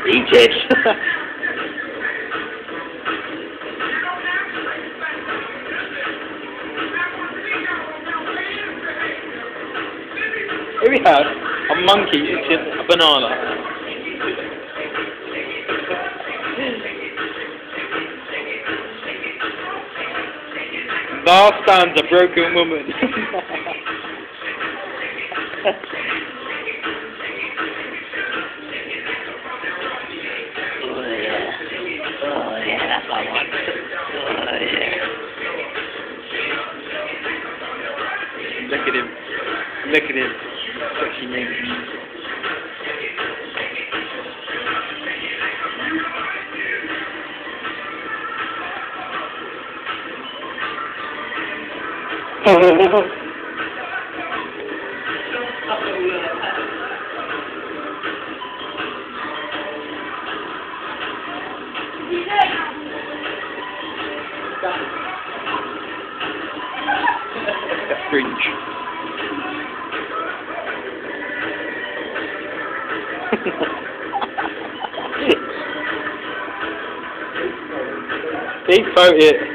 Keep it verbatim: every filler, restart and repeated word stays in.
Eat it! Here we have a monkey eating a banana. There stands a broken woman. Oh yeah. Oh yeah, that's my one. Oh yeah. Look at him. Look at him. Sexy nigga. Fringe. Big vote it.